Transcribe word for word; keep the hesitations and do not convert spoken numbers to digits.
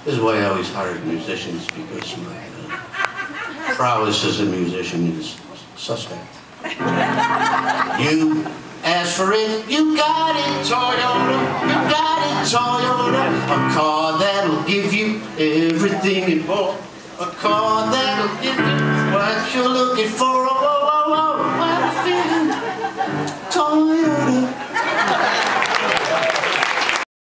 This is why I always hired musicians, because my uh, prowess as a musician is suspect. You asked for it, you got it, Toyota, you got it, Toyota. A car that'll give you everything and more. A car that'll give you what you're looking for.